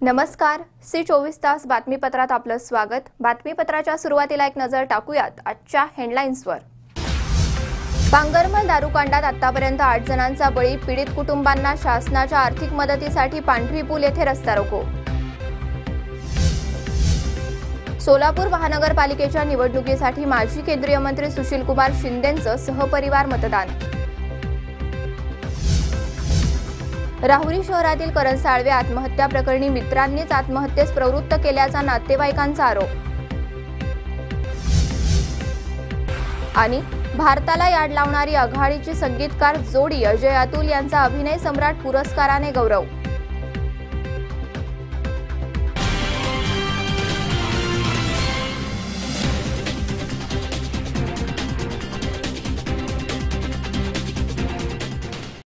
नमस्कार, सी 24 तास बातमीपत्रात आपलं स्वागत। बातमीपत्राच्या सुरुवातीला एक नजर टाकूयात आजच्या हेडलाईन्सवर। बांगरमल दारूकांडात आतापर्यंत 8 जणांचा बळी, पीडित कुटुंबांना शासनाच्या आर्थिक मदतीसाठी पांढरी पूल येथे रस्ता रोको। सोलापूर महानगरपालिकेच्या निवडणुकीसाठी माजी केंद्रीय मंत्री सुशीलकुमार शिंदेंचं सहपरिवार मतदान। राहुरी शहरातील करण साळवे आत्महत्या प्रकरणी मित्रांनीच आत्महत्येस प्रवृत्त केल्याचा नातेवाईकांचा आरोप। आणि भारताला याड लावणारी आघाडीची संगीतकार जोडी अजय अतुल यांचा अभिनय सम्राट पुरस्काराने गौरव।